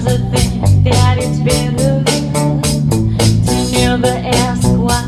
to think that it's better to never ask why.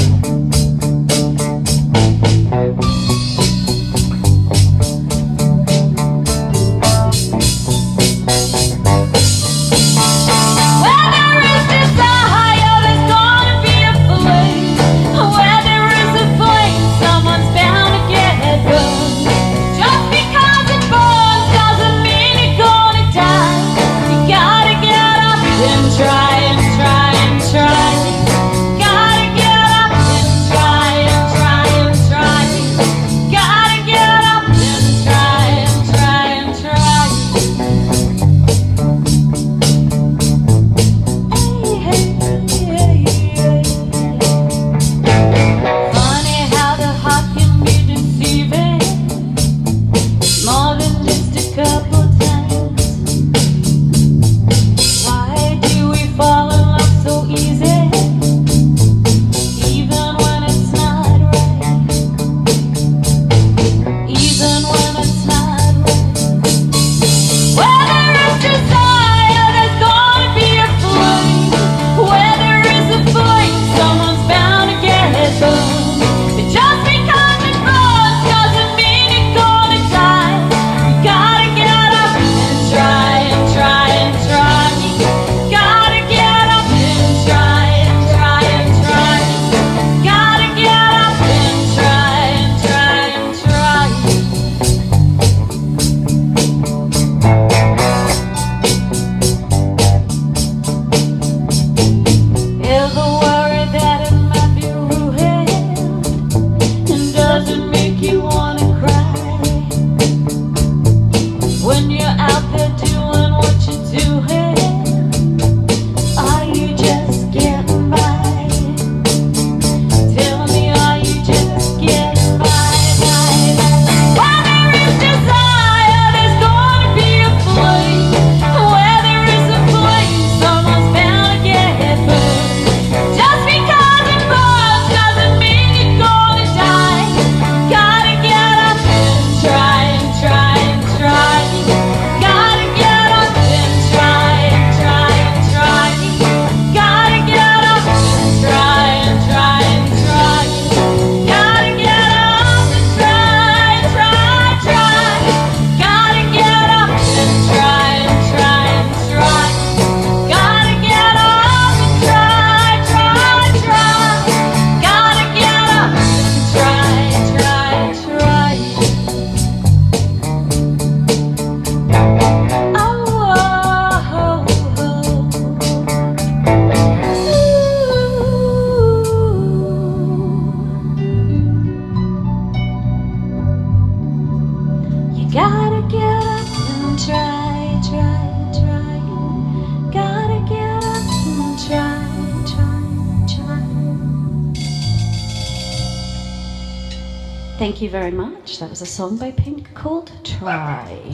Thank you very much. That was a song by Pink called Try.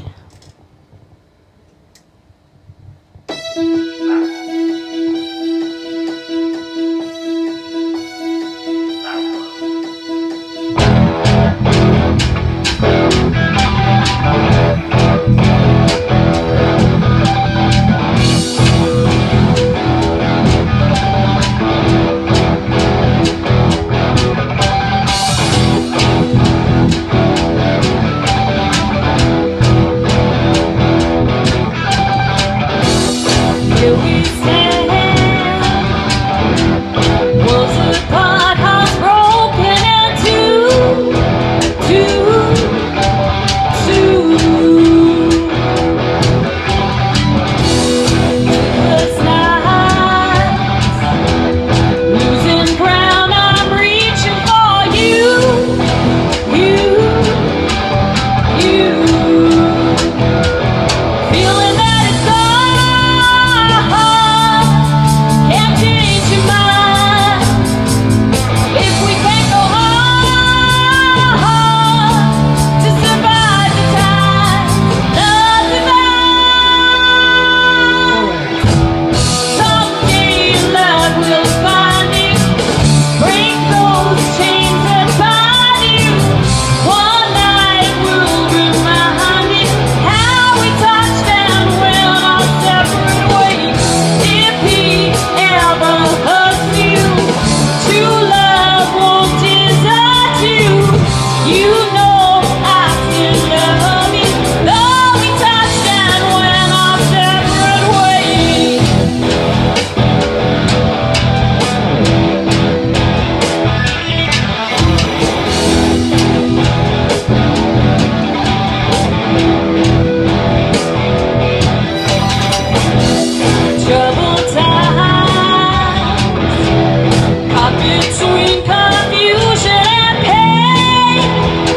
troubled times, caught between confusion and pain,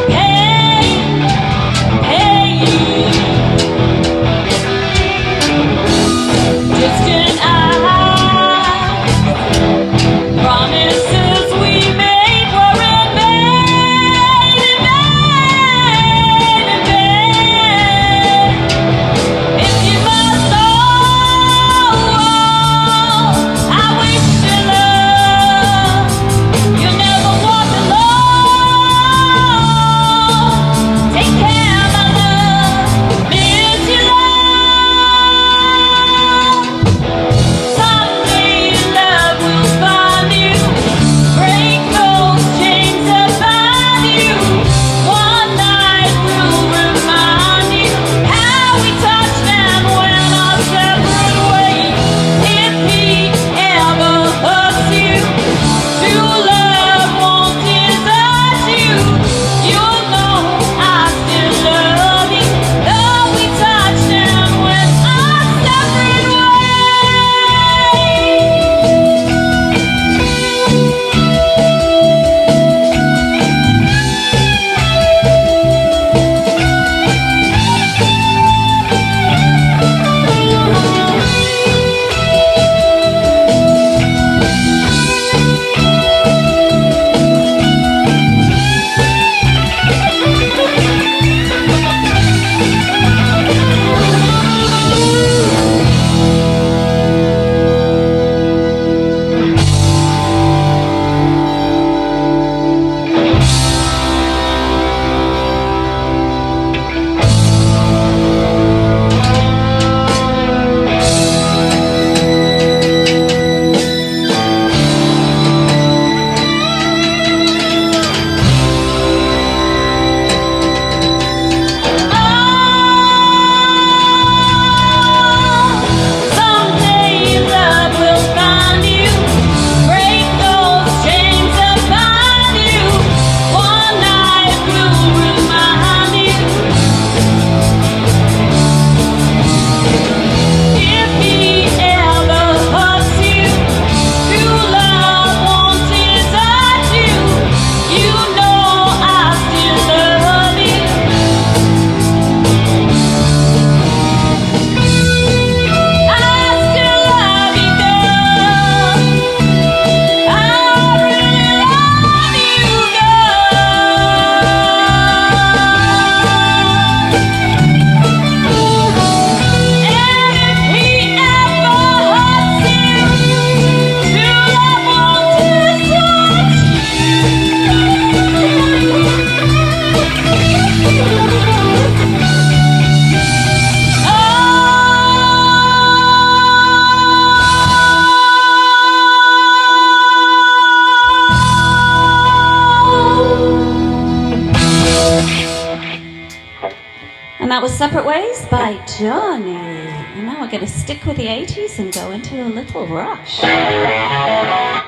distant eyes, promises we made were in vain, If you must know, I wish you love. You never walk alone. Take care, my love. Miss you, love. Someday love will find you. Break those chains that bind you. One night will remind you how we touched and went our separate ways. If he ever hurts you, true love won't desert you. You'll know I still love you, though we touched and went our separate ways. Someday love will find you. Break those chains that bind you. One night will remind you. If he ever hurts you, true love won't desert you. You know I still love you. I still love you, girl. I really love you, And if he ever hurts you, true love won't desert And that was Separate Ways by Johnny. And now we're going to stick with the 80s and go into a little rush.